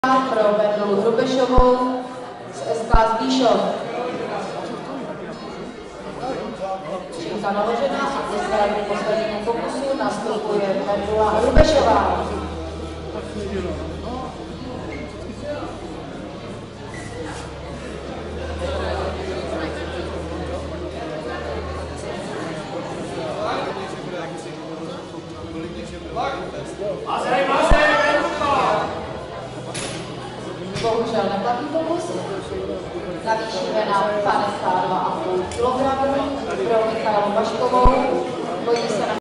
Pro Vendulu Hrubešovou z SK Zbíšov. Činka naložena a k poslednímu pokusu nastupuje Vendula Hrubešová. Bohužel neplatí pokus. Navýšíme na 52,5 kg pro Michaelu Vaškovou. Bojí se na